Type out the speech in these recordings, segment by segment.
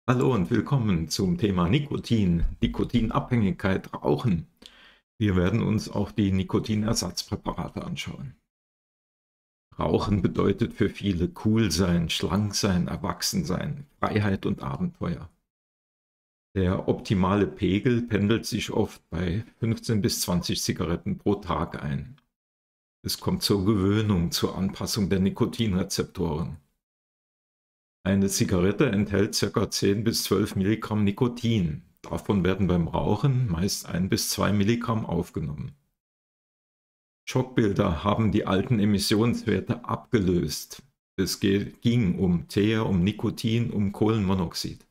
Hallo und willkommen zum Thema Nikotin, Nikotinabhängigkeit, Rauchen. Wir werden uns auch die Nikotinersatzpräparate anschauen. Rauchen bedeutet für viele cool sein, schlank sein, erwachsen sein, Freiheit und Abenteuer. Der optimale Pegel pendelt sich oft bei 15 bis 20 Zigaretten pro Tag ein. Es kommt zur Gewöhnung, zur Anpassung der Nikotinrezeptoren. Eine Zigarette enthält ca. 10 bis 12 Milligramm Nikotin. Davon werden beim Rauchen meist 1 bis 2 Milligramm aufgenommen. Schockbilder haben die alten Emissionswerte abgelöst. Es ging um Teer, um Nikotin, um Kohlenmonoxid.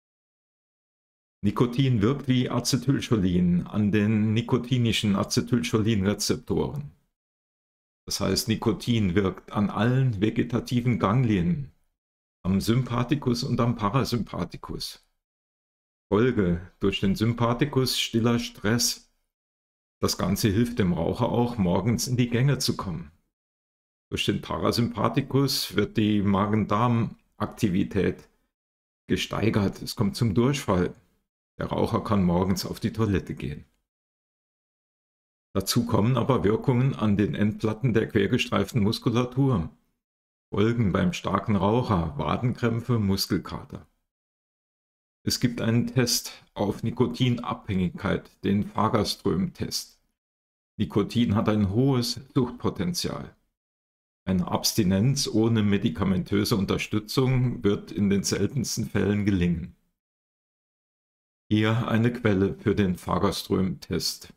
Nikotin wirkt wie Acetylcholin an den nikotinischen Acetylcholinrezeptoren. Das heißt, Nikotin wirkt an allen vegetativen Ganglien, am Sympathikus und am Parasympathikus. Folge: durch den Sympathikus stiller Stress. Das Ganze hilft dem Raucher auch, morgens in die Gänge zu kommen. Durch den Parasympathikus wird die Magen-Darm-Aktivität gesteigert. Es kommt zum Durchfall. Der Raucher kann morgens auf die Toilette gehen. Dazu kommen aber Wirkungen an den Endplatten der quergestreiften Muskulatur. Folgen beim starken Raucher: Wadenkrämpfe, Muskelkater. Es gibt einen Test auf Nikotinabhängigkeit, den Fagerström-Test. Nikotin hat ein hohes Suchtpotenzial. Eine Abstinenz ohne medikamentöse Unterstützung wird in den seltensten Fällen gelingen. Hier eine Quelle für den Fagerström-Test.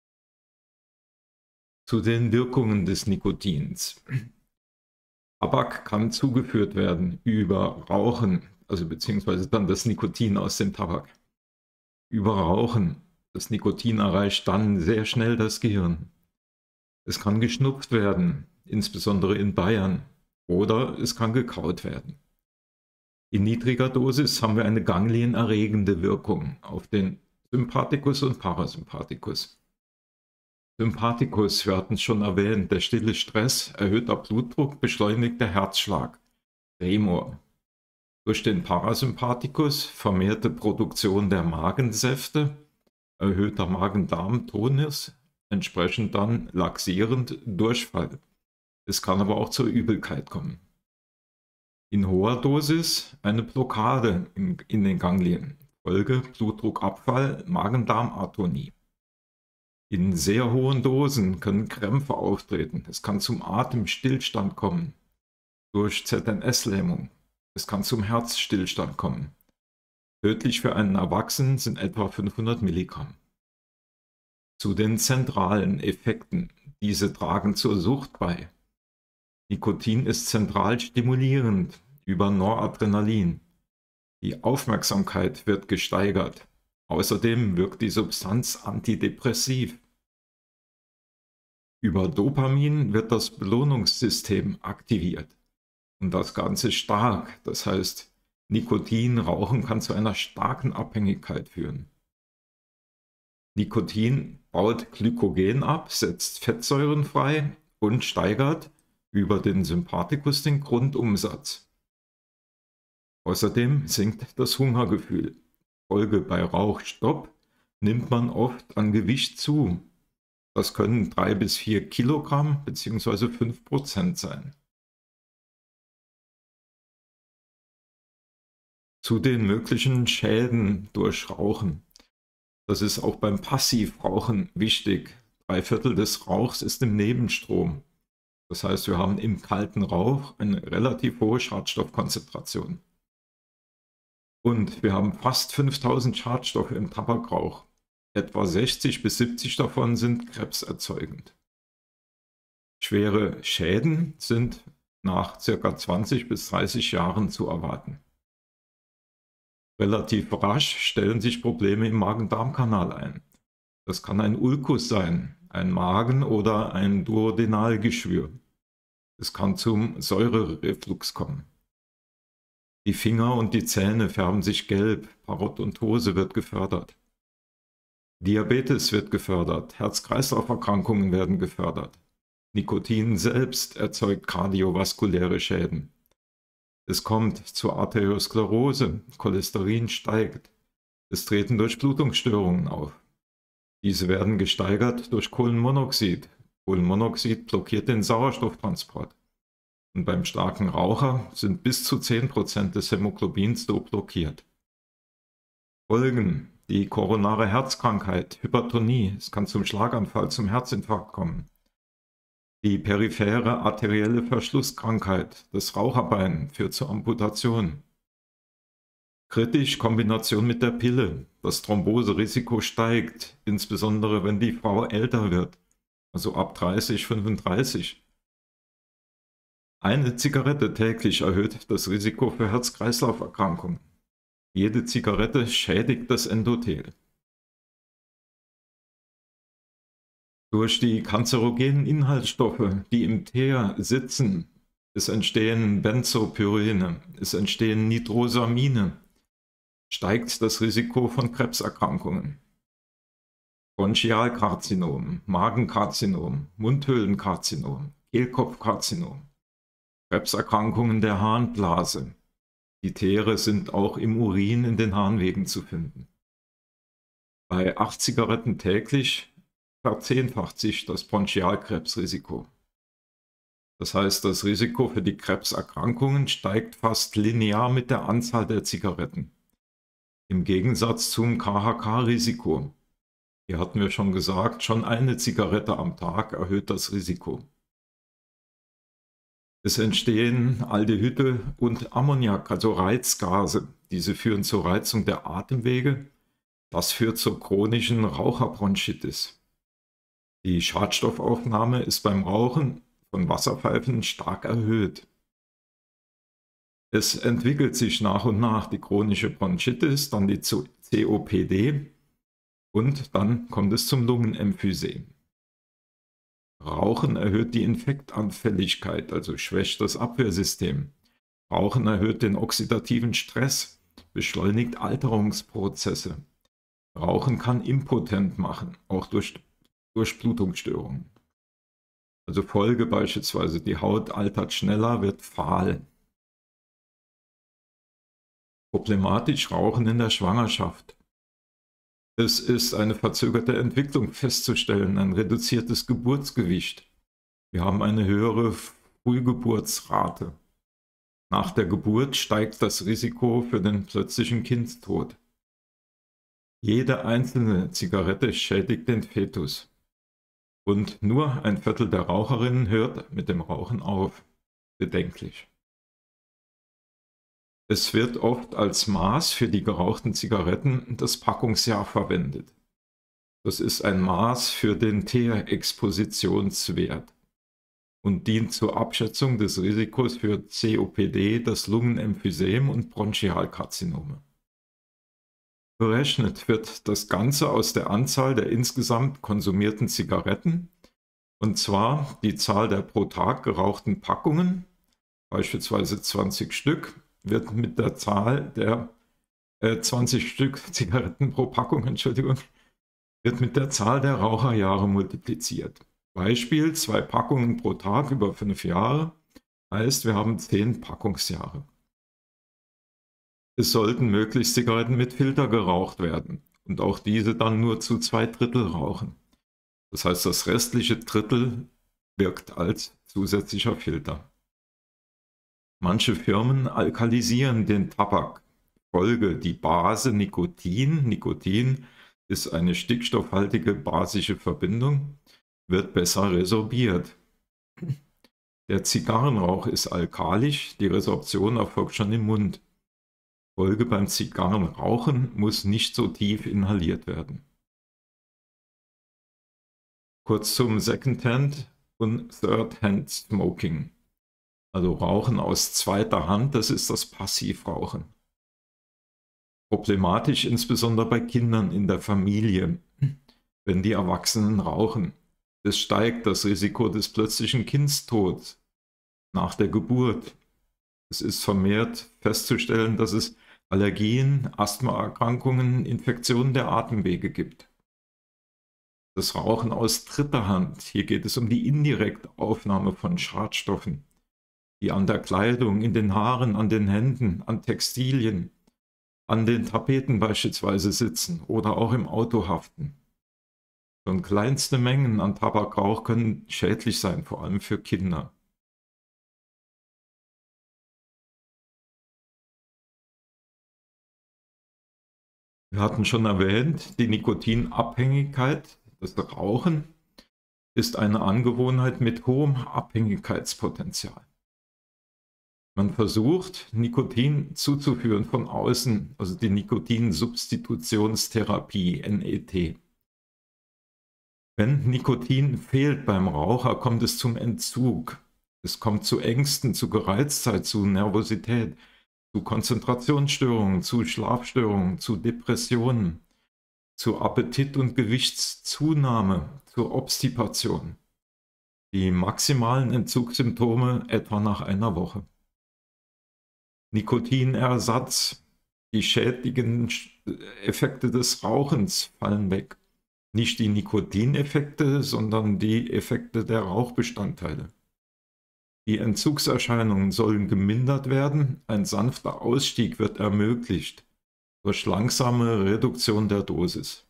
Zu den Wirkungen des Nikotins. Tabak kann zugeführt werden über Rauchen, also beziehungsweise dann das Nikotin aus dem Tabak. Über Rauchen. Das Nikotin erreicht dann sehr schnell das Gehirn. Es kann geschnupft werden, insbesondere in Bayern, oder es kann gekaut werden. In niedriger Dosis haben wir eine ganglienerregende Wirkung auf den Sympathikus und Parasympathikus. Sympathikus, wir hatten es schon erwähnt, der stille Stress, erhöhter Blutdruck, beschleunigter Herzschlag, Tremor. Durch den Parasympathikus vermehrte Produktion der Magensäfte, erhöhter Magen-Darm-Tonus, entsprechend dann laxierend Durchfall. Es kann aber auch zur Übelkeit kommen. In hoher Dosis eine Blockade in den Ganglien, Folge Blutdruckabfall, Magen-Darm-Atonie. In sehr hohen Dosen können Krämpfe auftreten. Es kann zum Atemstillstand kommen durch ZNS-Lähmung. Es kann zum Herzstillstand kommen. Tödlich für einen Erwachsenen sind etwa 500 Milligramm. Zu den zentralen Effekten. Diese tragen zur Sucht bei. Nikotin ist zentral stimulierend über Noradrenalin. Die Aufmerksamkeit wird gesteigert. Außerdem wirkt die Substanz antidepressiv. Über Dopamin wird das Belohnungssystem aktiviert. Und das Ganze stark, das heißt, Nikotin, Rauchen kann zu einer starken Abhängigkeit führen. Nikotin baut Glykogen ab, setzt Fettsäuren frei und steigert über den Sympathikus den Grundumsatz. Außerdem sinkt das Hungergefühl. Folge: bei Rauchstopp nimmt man oft an Gewicht zu. Das können 3 bis 4 Kilogramm bzw. 5% sein. Zu den möglichen Schäden durch Rauchen. Das ist auch beim Passivrauchen wichtig. 3/4 des Rauchs ist im Nebenstrom. Das heißt, wir haben im kalten Rauch eine relativ hohe Schadstoffkonzentration. Und wir haben fast 5000 Schadstoffe im Tabakrauch. Etwa 60 bis 70 davon sind krebserzeugend. Schwere Schäden sind nach ca. 20 bis 30 Jahren zu erwarten. Relativ rasch stellen sich Probleme im Magen-Darm-Kanal ein. Das kann ein Ulkus sein, ein Magen- oder ein Duodenalgeschwür. Es kann zum Säurereflux kommen. Die Finger und die Zähne färben sich gelb, Parodontose wird gefördert. Diabetes wird gefördert, Herz-Kreislauf-Erkrankungen werden gefördert. Nikotin selbst erzeugt kardiovaskuläre Schäden. Es kommt zur Arteriosklerose, Cholesterin steigt. Es treten Durchblutungsstörungen auf. Diese werden gesteigert durch Kohlenmonoxid. Kohlenmonoxid blockiert den Sauerstofftransport. Und beim starken Raucher sind bis zu 10% des Hämoglobins so blockiert. Folgen: die koronare Herzkrankheit, Hypertonie, es kann zum Schlaganfall, zum Herzinfarkt kommen. Die periphere arterielle Verschlusskrankheit, das Raucherbein führt zur Amputation. Kritisch Kombination mit der Pille, das Thromboserisiko steigt, insbesondere wenn die Frau älter wird, also ab 30, 35. Eine Zigarette täglich erhöht das Risiko für Herz-Kreislauf-Erkrankungen. Jede Zigarette schädigt das Endothel. Durch die kanzerogenen Inhaltsstoffe, die im Teer sitzen, es entstehen Benzopyrene, es entstehen Nitrosamine, steigt das Risiko von Krebserkrankungen. Bronchialkarzinom, Magenkarzinom, Mundhöhlenkarzinom, Kehlkopfkarzinom, Krebserkrankungen der Harnblase. Die Teere sind auch im Urin in den Harnwegen zu finden. Bei 8 Zigaretten täglich verzehnfacht sich das Bronchialkrebsrisiko. Das heißt, das Risiko für die Krebserkrankungen steigt fast linear mit der Anzahl der Zigaretten. Im Gegensatz zum KHK-Risiko. Hier hatten wir schon gesagt, schon eine Zigarette am Tag erhöht das Risiko. Es entstehen Aldehyde und Ammoniak, also Reizgase. Diese führen zur Reizung der Atemwege. Das führt zur chronischen Raucherbronchitis. Die Schadstoffaufnahme ist beim Rauchen von Wasserpfeifen stark erhöht. Es entwickelt sich nach und nach die chronische Bronchitis, dann die COPD und dann kommt es zum Lungenemphysem. Rauchen erhöht die Infektanfälligkeit, also schwächt das Abwehrsystem. Rauchen erhöht den oxidativen Stress, beschleunigt Alterungsprozesse. Rauchen kann impotent machen, auch durch Durchblutungsstörungen. Also Folge beispielsweise, die Haut altert schneller, wird fahl. Problematisch Rauchen in der Schwangerschaft. Es ist eine verzögerte Entwicklung festzustellen, ein reduziertes Geburtsgewicht. Wir haben eine höhere Frühgeburtsrate. Nach der Geburt steigt das Risiko für den plötzlichen Kindstod. Jede einzelne Zigarette schädigt den Fetus. Und nur ein Viertel der Raucherinnen hört mit dem Rauchen auf. Bedenklich. Es wird oft als Maß für die gerauchten Zigaretten das Packungsjahr verwendet. Das ist ein Maß für den Teerexpositionswert und dient zur Abschätzung des Risikos für COPD, das Lungenemphysem und Bronchialkarzinome. Berechnet wird das Ganze aus der Anzahl der insgesamt konsumierten Zigaretten, und zwar die Zahl der pro Tag gerauchten Packungen, beispielsweise 20 Stück, wird mit der Zahl der 20 Stück Zigaretten pro Packung, Entschuldigung, wird mit der Zahl der Raucherjahre multipliziert. Beispiel, 2 Packungen pro Tag über 5 Jahre, heißt, wir haben 10 Packungsjahre. Es sollten möglichst Zigaretten mit Filter geraucht werden und auch diese dann nur zu 2/3 rauchen. Das heißt, das restliche Drittel wirkt als zusätzlicher Filter. Manche Firmen alkalisieren den Tabak. Folge: die Base Nikotin. Nikotin ist eine stickstoffhaltige basische Verbindung, wird besser resorbiert. Der Zigarrenrauch ist alkalisch, die Resorption erfolgt schon im Mund. Folge: beim Zigarrenrauchen muss nicht so tief inhaliert werden. Kurz zum Secondhand und Third-Hand Smoking. Also Rauchen aus zweiter Hand, das ist das Passivrauchen. Problematisch insbesondere bei Kindern in der Familie, wenn die Erwachsenen rauchen. Es steigt das Risiko des plötzlichen Kindstods nach der Geburt. Es ist vermehrt festzustellen, dass es Allergien, Asthmaerkrankungen, Infektionen der Atemwege gibt. Das Rauchen aus dritter Hand, hier geht es um die indirekte Aufnahme von Schadstoffen. die an der Kleidung, in den Haaren, an den Händen, an Textilien, an den Tapeten beispielsweise sitzen oder auch im Auto haften. Schon kleinste Mengen an Tabakrauch können schädlich sein, vor allem für Kinder. Wir hatten schon erwähnt, die Nikotinabhängigkeit, das Rauchen, ist eine Angewohnheit mit hohem Abhängigkeitspotenzial. Man versucht, Nikotin zuzuführen von außen, also die Nikotinsubstitutionstherapie, NET. Wenn Nikotin fehlt beim Raucher, kommt es zum Entzug. Es kommt zu Ängsten, zu Gereiztheit, zu Nervosität, zu Konzentrationsstörungen, zu Schlafstörungen, zu Depressionen, zu Appetit- und Gewichtszunahme, zur Obstipation. Die maximalen Entzugssymptome etwa nach einer Woche. Nikotinersatz, die schädlichen Effekte des Rauchens fallen weg. Nicht die Nikotineffekte, sondern die Effekte der Rauchbestandteile. Die Entzugserscheinungen sollen gemindert werden, ein sanfter Ausstieg wird ermöglicht durch langsame Reduktion der Dosis.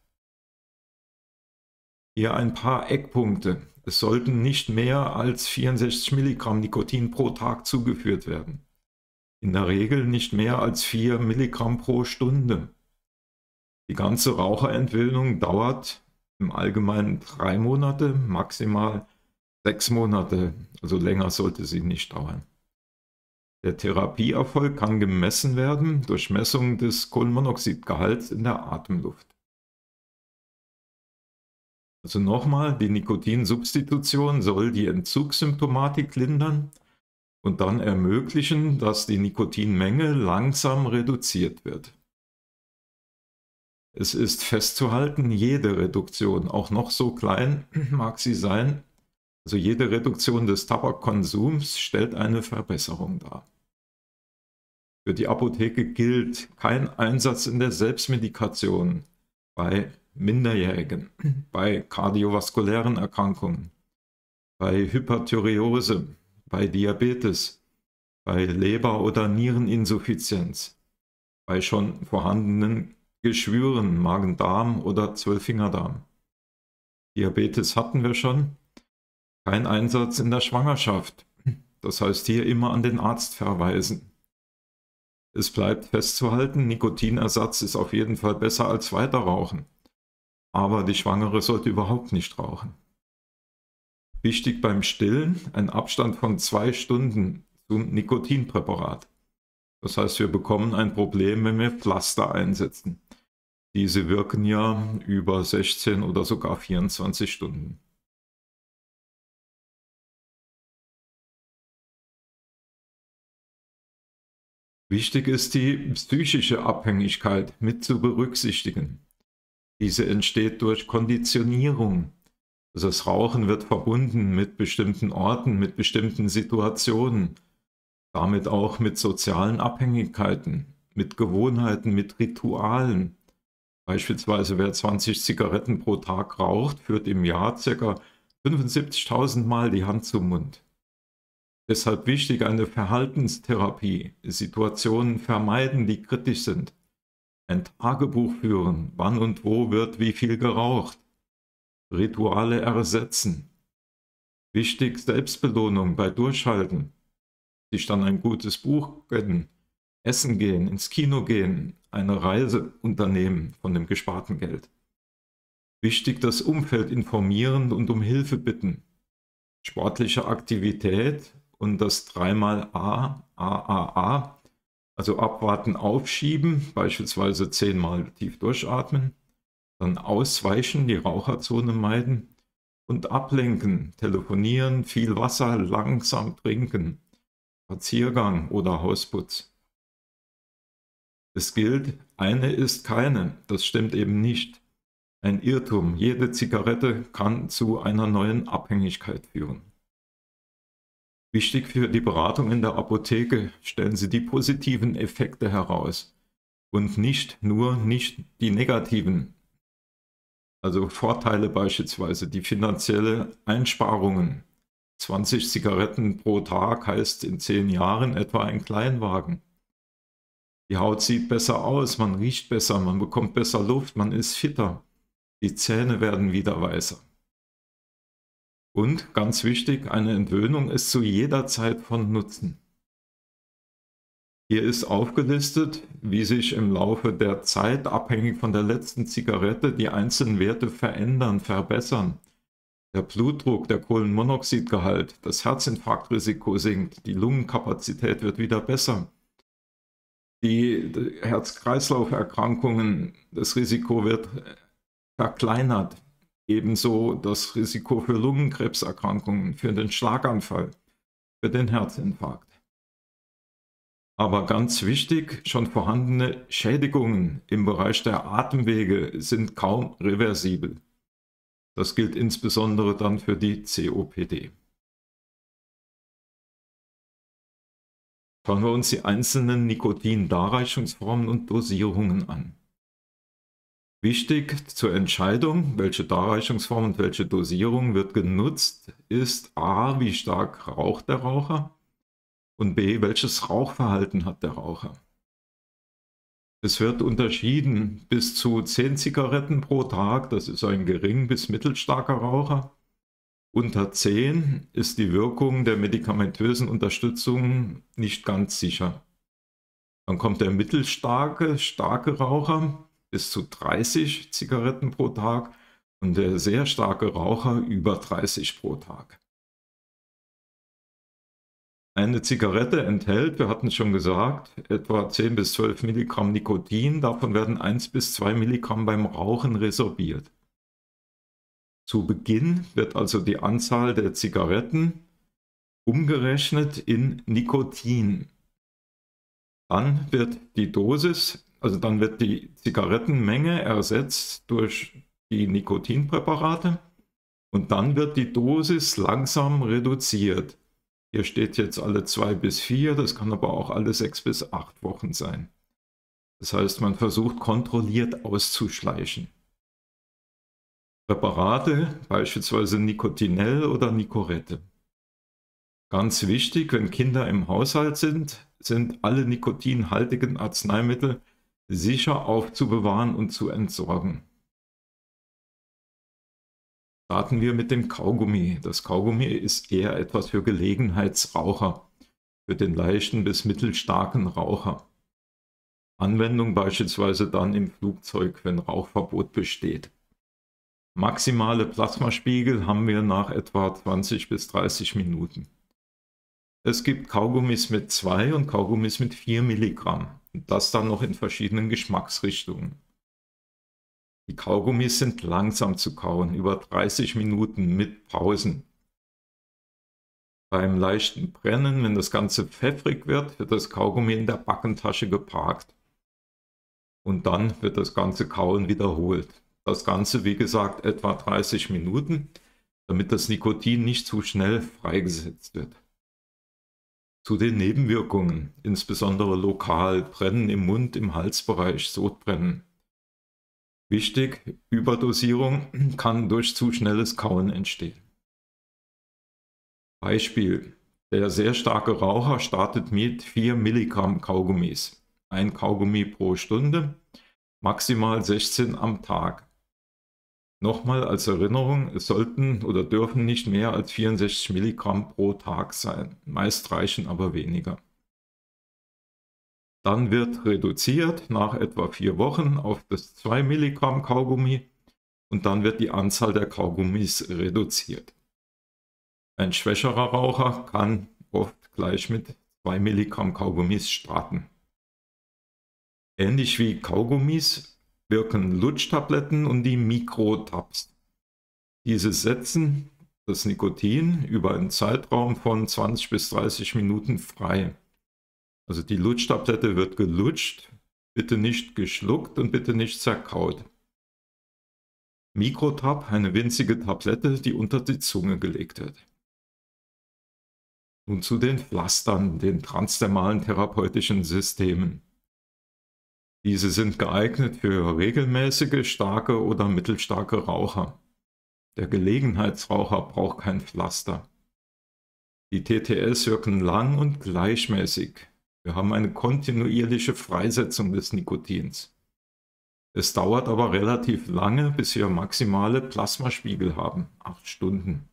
Hier ein paar Eckpunkte. Es sollten nicht mehr als 64 Milligramm Nikotin pro Tag zugeführt werden. In der Regel nicht mehr als 4 Milligramm pro Stunde. Die ganze Raucherentwöhnung dauert im Allgemeinen 3 Monate, maximal 6 Monate, also länger sollte sie nicht dauern. Der Therapieerfolg kann gemessen werden durch Messung des Kohlenmonoxidgehalts in der Atemluft. Also nochmal, die Nikotinsubstitution soll die Entzugssymptomatik lindern und dann ermöglichen, dass die Nikotinmenge langsam reduziert wird. Es ist festzuhalten, jede Reduktion, auch noch so klein mag sie sein, also jede Reduktion des Tabakkonsums stellt eine Verbesserung dar. Für die Apotheke gilt kein Einsatz in der Selbstmedikation bei Minderjährigen, bei kardiovaskulären Erkrankungen, bei Hyperthyreose, bei Diabetes, bei Leber- oder Niereninsuffizienz, bei schon vorhandenen Geschwüren, Magen-Darm oder Zwölffingerdarm. Diabetes hatten wir schon. Kein Einsatz in der Schwangerschaft. Das heißt hier immer an den Arzt verweisen. Es bleibt festzuhalten, Nikotinersatz ist auf jeden Fall besser als Weiterrauchen. Aber die Schwangere sollte überhaupt nicht rauchen. Wichtig beim Stillen, ein Abstand von 2 Stunden zum Nikotinpräparat. Das heißt, wir bekommen ein Problem, wenn wir Pflaster einsetzen. Diese wirken ja über 16 oder sogar 24 Stunden. Wichtig ist die psychische Abhängigkeit mit zu berücksichtigen. Diese entsteht durch Konditionierung. Also das Rauchen wird verbunden mit bestimmten Orten, mit bestimmten Situationen, damit auch mit sozialen Abhängigkeiten, mit Gewohnheiten, mit Ritualen. Beispielsweise wer 20 Zigaretten pro Tag raucht, führt im Jahr ca. 75.000 Mal die Hand zum Mund. Deshalb wichtig eine Verhaltenstherapie, Situationen vermeiden, die kritisch sind. Ein Tagebuch führen, wann und wo wird wie viel geraucht. Rituale ersetzen. Wichtig Selbstbelohnung bei Durchhalten. Sich dann ein gutes Buch gönnen, essen gehen, ins Kino gehen, eine Reise unternehmen von dem gesparten Geld. Wichtig das Umfeld informieren und um Hilfe bitten. Sportliche Aktivität und das 3-mal A, also abwarten, aufschieben, beispielsweise 10-mal tief durchatmen, dann ausweichen, die Raucherzone meiden und ablenken, telefonieren, viel Wasser langsam trinken, Spaziergang oder Hausputz. Es gilt, eine ist keine, das stimmt eben nicht. Ein Irrtum, jede Zigarette kann zu einer neuen Abhängigkeit führen. Wichtig für die Beratung in der Apotheke, stellen Sie die positiven Effekte heraus und nicht die negativen. Also Vorteile beispielsweise, die finanzielle Einsparungen, 20 Zigaretten pro Tag heißt in 10 Jahren etwa ein Kleinwagen. Die Haut sieht besser aus, man riecht besser, man bekommt besser Luft, man ist fitter. Die Zähne werden wieder weißer. Und ganz wichtig, eine Entwöhnung ist zu jeder Zeit von Nutzen. Hier ist aufgelistet, wie sich im Laufe der Zeit, abhängig von der letzten Zigarette, die einzelnen Werte verändern, verbessern. Der Blutdruck, der Kohlenmonoxidgehalt, das Herzinfarktrisiko sinkt, die Lungenkapazität wird wieder besser. Die Herz-Kreislauf-Erkrankungen, das Risiko wird verkleinert. Ebenso das Risiko für Lungenkrebserkrankungen, für den Schlaganfall, für den Herzinfarkt. Aber ganz wichtig, schon vorhandene Schädigungen im Bereich der Atemwege sind kaum reversibel. Das gilt insbesondere dann für die COPD. Schauen wir uns die einzelnen Nikotin-Darreichungsformen und Dosierungen an. Wichtig zur Entscheidung, welche Darreichungsform und welche Dosierung wird genutzt, ist a, wie stark raucht der Raucher und b, welches Rauchverhalten hat der Raucher. Es wird unterschieden bis zu 10 Zigaretten pro Tag, das ist ein gering bis mittelstarker Raucher. Unter 10 ist die Wirkung der medikamentösen Unterstützung nicht ganz sicher. Dann kommt der mittelstarke, starke Raucher bis zu 30 Zigaretten pro Tag und der sehr starke Raucher über 30 pro Tag. Eine Zigarette enthält, wir hatten es schon gesagt, etwa 10 bis 12 Milligramm Nikotin, davon werden 1 bis 2 Milligramm beim Rauchen resorbiert. Zu Beginn wird also die Anzahl der Zigaretten umgerechnet in Nikotin. Dann wird die Dosis, also dann wird die Zigarettenmenge ersetzt durch die Nikotinpräparate und dann wird die Dosis langsam reduziert. Hier steht jetzt alle 2 bis 4, das kann aber auch alle 6 bis 8 Wochen sein. Das heißt, man versucht kontrolliert auszuschleichen. Präparate, beispielsweise Nicotinell oder Nicorette. Ganz wichtig, wenn Kinder im Haushalt sind, sind alle nikotinhaltigen Arzneimittel sicher aufzubewahren und zu entsorgen. Starten wir mit dem Kaugummi. Das Kaugummi ist eher etwas für Gelegenheitsraucher, für den leichten bis mittelstarken Raucher. Anwendung beispielsweise dann im Flugzeug, wenn Rauchverbot besteht. Maximale Plasmaspiegel haben wir nach etwa 20 bis 30 Minuten. Es gibt Kaugummis mit 2 und Kaugummis mit 4 Milligramm. Und das dann noch in verschiedenen Geschmacksrichtungen. Die Kaugummis sind langsam zu kauen, über 30 Minuten mit Pausen. Beim leichten Brennen, wenn das Ganze pfeffrig wird, wird das Kaugummi in der Backentasche geparkt. Und dann wird das ganze Kauen wiederholt. Das Ganze, wie gesagt, etwa 30 Minuten, damit das Nikotin nicht zu schnell freigesetzt wird. Zu den Nebenwirkungen, insbesondere lokal, Brennen im Mund, im Halsbereich, Sodbrennen. Wichtig, Überdosierung kann durch zu schnelles Kauen entstehen. Beispiel, der sehr starke Raucher startet mit 4 Milligramm Kaugummis. Ein Kaugummi pro Stunde, maximal 16 am Tag. Nochmal als Erinnerung, es sollten oder dürfen nicht mehr als 64 Milligramm pro Tag sein. Meist reichen aber weniger. Dann wird reduziert nach etwa 4 Wochen auf das 2 Milligramm Kaugummi und dann wird die Anzahl der Kaugummis reduziert. Ein schwächerer Raucher kann oft gleich mit 2 Milligramm Kaugummis starten. Ähnlich wie Kaugummis wirken Lutschtabletten und die Mikrotabs. Diese setzen das Nikotin über einen Zeitraum von 20 bis 30 Minuten frei. Also die Lutschtablette wird gelutscht, bitte nicht geschluckt und bitte nicht zerkaut. Mikrotab, eine winzige Tablette, die unter die Zunge gelegt wird. Nun zu den Pflastern, den transdermalen therapeutischen Systemen. Diese sind geeignet für regelmäßige, starke oder mittelstarke Raucher. Der Gelegenheitsraucher braucht kein Pflaster. Die TTS wirken lang und gleichmäßig. Wir haben eine kontinuierliche Freisetzung des Nikotins. Es dauert aber relativ lange, bis wir maximale Plasmaspiegel haben, 8 Stunden.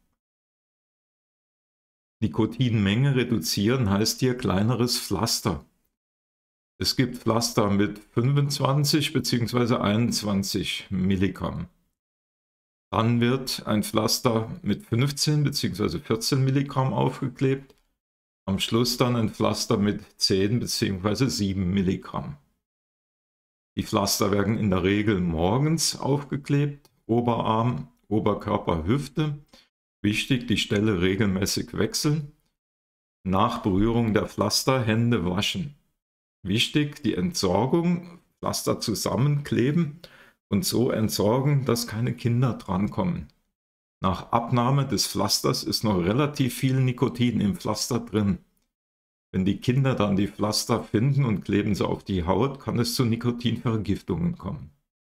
Nikotinmenge reduzieren heißt hier kleineres Pflaster. Es gibt Pflaster mit 25 bzw. 21 Milligramm. Dann wird ein Pflaster mit 15 bzw. 14 Milligramm aufgeklebt. Am Schluss dann ein Pflaster mit 10 bzw. 7 Milligramm. Die Pflaster werden in der Regel morgens aufgeklebt, Oberarm, Oberkörper, Hüfte. Wichtig, die Stelle regelmäßig wechseln. Nach Berührung der Pflaster Hände waschen. Wichtig, die Entsorgung, Pflaster zusammenkleben und so entsorgen, dass keine Kinder drankommen. Nach Abnahme des Pflasters ist noch relativ viel Nikotin im Pflaster drin. Wenn die Kinder dann die Pflaster finden und kleben sie auf die Haut, kann es zu Nikotinvergiftungen kommen.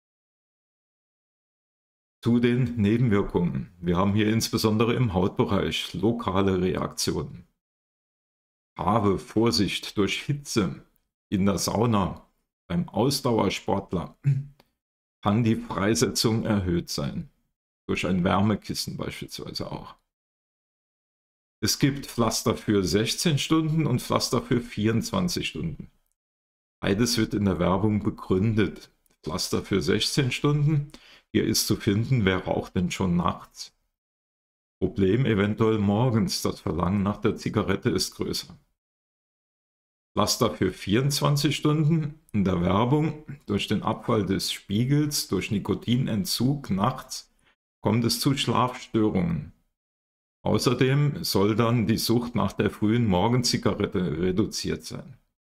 Zu den Nebenwirkungen. Wir haben hier insbesondere im Hautbereich lokale Reaktionen. Habe Vorsicht durch Hitze in der Sauna, beim Ausdauersportler kann die Freisetzung erhöht sein. Durch ein Wärmekissen beispielsweise auch. Es gibt Pflaster für 16 Stunden und Pflaster für 24 Stunden. Beides wird in der Werbung begründet. Pflaster für 16 Stunden, hier ist zu finden, wer raucht denn schon nachts. Problem eventuell morgens, das Verlangen nach der Zigarette ist größer. Pflaster für 24 Stunden, in der Werbung, durch den Abfall des Spiegels, durch Nikotinentzug nachts, kommt es zu Schlafstörungen. Außerdem soll dann die Sucht nach der frühen Morgenzigarette reduziert sein.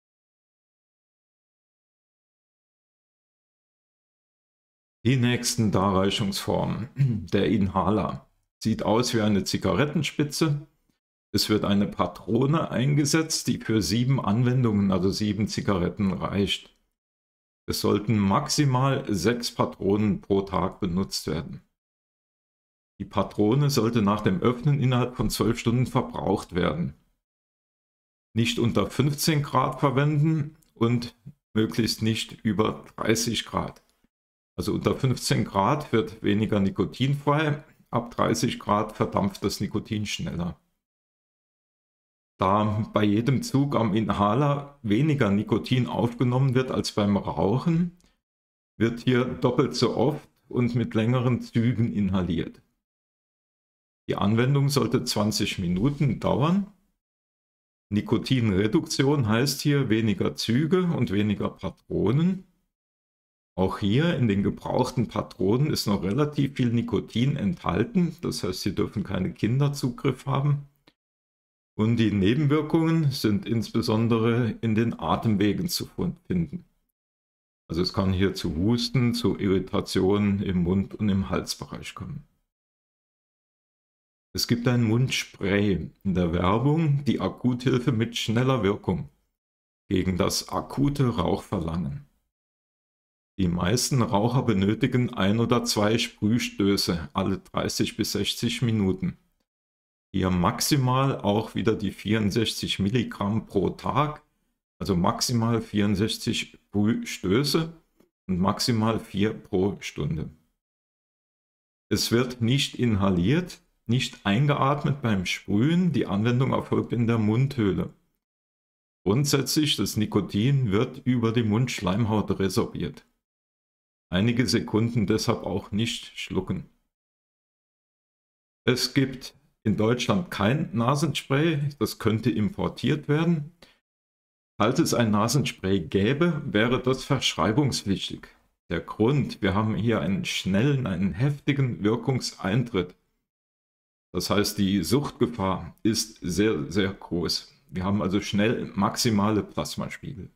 Die nächsten Darreichungsformen. Der Inhaler sieht aus wie eine Zigarettenspitze. Es wird eine Patrone eingesetzt, die für 7 Anwendungen, also 7 Zigaretten, reicht. Es sollten maximal 6 Patronen pro Tag benutzt werden. Die Patrone sollte nach dem Öffnen innerhalb von 12 Stunden verbraucht werden. Nicht unter 15 Grad verwenden und möglichst nicht über 30 Grad. Also unter 15 Grad wird weniger Nikotin frei, ab 30 Grad verdampft das Nikotin schneller. Da bei jedem Zug am Inhaler weniger Nikotin aufgenommen wird als beim Rauchen, wird hier doppelt so oft und mit längeren Zügen inhaliert. Die Anwendung sollte 20 Minuten dauern. Nikotinreduktion heißt hier weniger Züge und weniger Patronen. Auch hier in den gebrauchten Patronen ist noch relativ viel Nikotin enthalten, das heißt, sie dürfen keine Kinderzugriff haben. Und die Nebenwirkungen sind insbesondere in den Atemwegen zu finden. Also es kann hier zu Husten, zu Irritationen im Mund- und im Halsbereich kommen. Es gibt ein Mundspray in der Werbung, die Akuthilfe mit schneller Wirkung gegen das akute Rauchverlangen. Die meisten Raucher benötigen 1 oder 2 Sprühstöße alle 30 bis 60 Minuten. Hier maximal auch wieder die 64 Milligramm pro Tag, also maximal 64 Sprühstöße und maximal 4 pro Stunde. Es wird nicht inhaliert, nicht eingeatmet beim Sprühen, die Anwendung erfolgt in der Mundhöhle. Grundsätzlich, das Nikotin wird über die Mundschleimhaut resorbiert. Einige Sekunden deshalb auch nicht schlucken. Es gibt in Deutschland kein Nasenspray, das könnte importiert werden. Falls es ein Nasenspray gäbe, wäre das verschreibungspflichtig. Der Grund, wir haben hier einen schnellen, einen heftigen Wirkungseintritt. Das heißt, die Suchtgefahr ist sehr, sehr groß. Wir haben also schnell maximale Plasmaspiegel.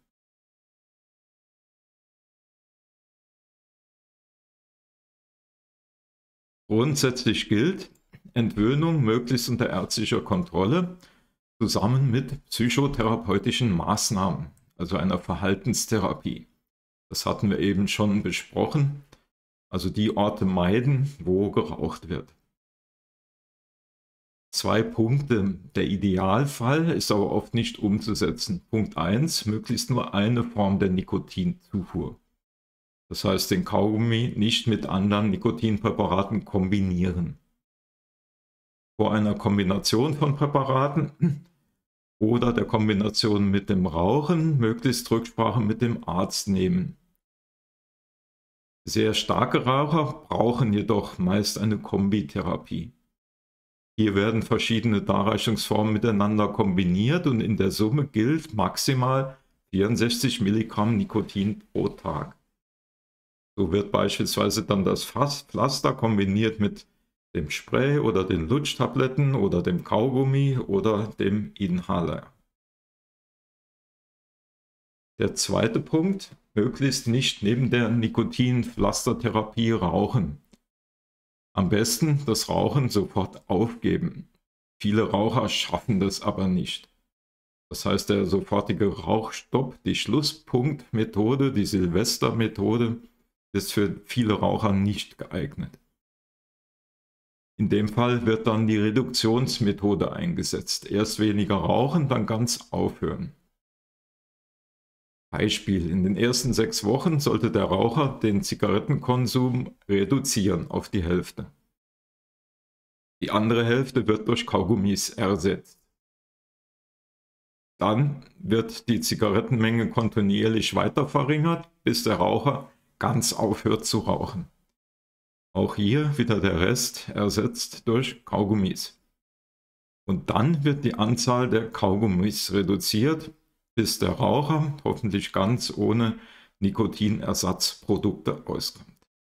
Grundsätzlich gilt, Entwöhnung möglichst unter ärztlicher Kontrolle, zusammen mit psychotherapeutischen Maßnahmen, also einer Verhaltenstherapie. Das hatten wir eben schon besprochen, also die Orte meiden, wo geraucht wird. 2 Punkte. Der Idealfall ist aber oft nicht umzusetzen. Punkt 1, möglichst nur eine Form der Nikotinzufuhr. Das heißt, den Kaugummi nicht mit anderen Nikotinpräparaten kombinieren. Vor einer Kombination von Präparaten oder der Kombination mit dem Rauchen möglichst Rücksprache mit dem Arzt nehmen. Sehr starke Raucher brauchen jedoch meist eine Kombitherapie. Hier werden verschiedene Darreichungsformen miteinander kombiniert und in der Summe gilt maximal 64 Milligramm Nikotin pro Tag. So wird beispielsweise dann das Pflaster kombiniert mit dem Spray oder den Lutschtabletten oder dem Kaugummi oder dem Inhaler. Der zweite Punkt, möglichst nicht neben der Nikotinpflastertherapie rauchen. Am besten das Rauchen sofort aufgeben. Viele Raucher schaffen das aber nicht. Das heißt, der sofortige Rauchstopp, die Schlusspunktmethode, die Silvestermethode, ist für viele Raucher nicht geeignet. In dem Fall wird dann die Reduktionsmethode eingesetzt. Erst weniger rauchen, dann ganz aufhören. Beispiel: In den ersten 6 Wochen sollte der Raucher den Zigarettenkonsum reduzieren auf die Hälfte. Die andere Hälfte wird durch Kaugummis ersetzt. Dann wird die Zigarettenmenge kontinuierlich weiter verringert, bis der Raucher ganz aufhört zu rauchen. Auch hier wieder der Rest ersetzt durch Kaugummis. Und dann wird die Anzahl der Kaugummis reduziert, bis der Raucher hoffentlich ganz ohne Nikotinersatzprodukte auskommt.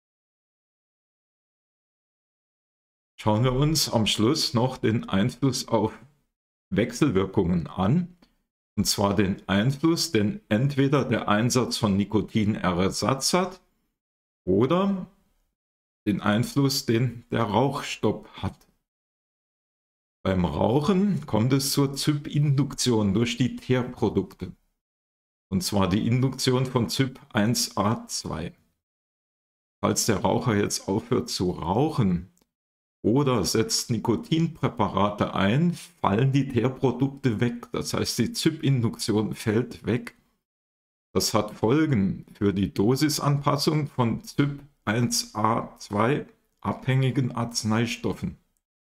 Schauen wir uns am Schluss noch den Einfluss auf Wechselwirkungen an, und zwar den Einfluss, den entweder der Einsatz von Nikotinersatz hat oder den Einfluss, den der Rauchstopp hat. Beim Rauchen kommt es zur Zyp-Induktion durch die Teerprodukte, und zwar die Induktion von Zyp-1A2. Falls der Raucher jetzt aufhört zu rauchen oder setzt Nikotinpräparate ein, fallen die Teerprodukte weg. Das heißt, die Zyp-Induktion fällt weg. Das hat Folgen für die Dosisanpassung von Zyp-1A2 abhängigen Arzneistoffen.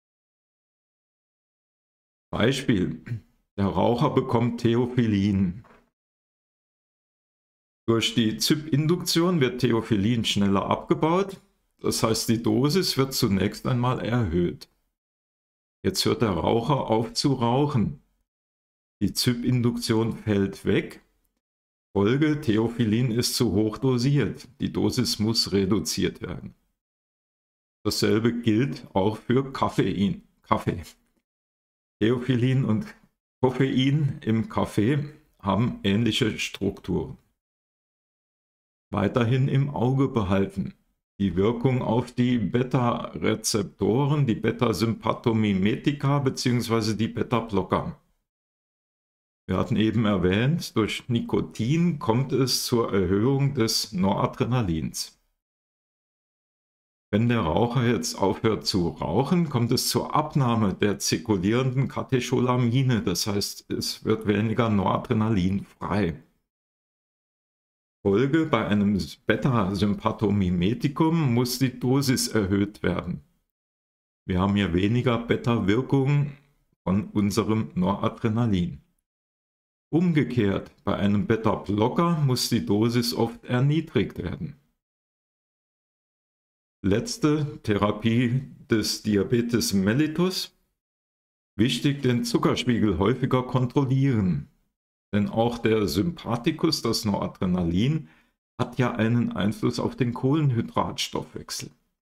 Beispiel: Der Raucher bekommt Theophyllin. Durch die Zyp-Induktion wird Theophyllin schneller abgebaut, das heißt, die Dosis wird zunächst einmal erhöht. Jetzt hört der Raucher auf zu rauchen. Die Zyp-Induktion fällt weg. Folge: Theophyllin ist zu hoch dosiert. Die Dosis muss reduziert werden. Dasselbe gilt auch für Kaffee. Theophyllin und Koffein im Kaffee haben ähnliche Strukturen. Weiterhin im Auge behalten: Die Wirkung auf die Beta-Rezeptoren, die Beta-Sympathomimetika bzw. die Beta-Blocker. Wir hatten eben erwähnt, durch Nikotin kommt es zur Erhöhung des Noradrenalins. Wenn der Raucher jetzt aufhört zu rauchen, kommt es zur Abnahme der zirkulierenden Katecholamine, das heißt, es wird weniger Noradrenalin frei. Folge: Bei einem Beta-Sympathomimetikum muss die Dosis erhöht werden. Wir haben hier weniger Beta-Wirkung von unserem Noradrenalin. Umgekehrt, bei einem Beta-Blocker muss die Dosis oft erniedrigt werden. Letzte Therapie des Diabetes mellitus: Wichtig, den Zuckerspiegel häufiger kontrollieren. Denn auch der Sympathikus, das Noradrenalin, hat ja einen Einfluss auf den Kohlenhydratstoffwechsel.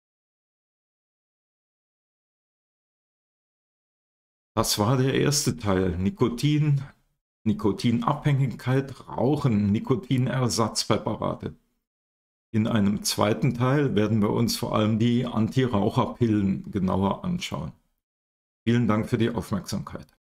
Das war der erste Teil: Nikotin, Nikotinabhängigkeit, Rauchen, Nikotinersatzpräparate. In einem zweiten Teil werden wir uns vor allem die Anti-Raucherpillen genauer anschauen. Vielen Dank für die Aufmerksamkeit.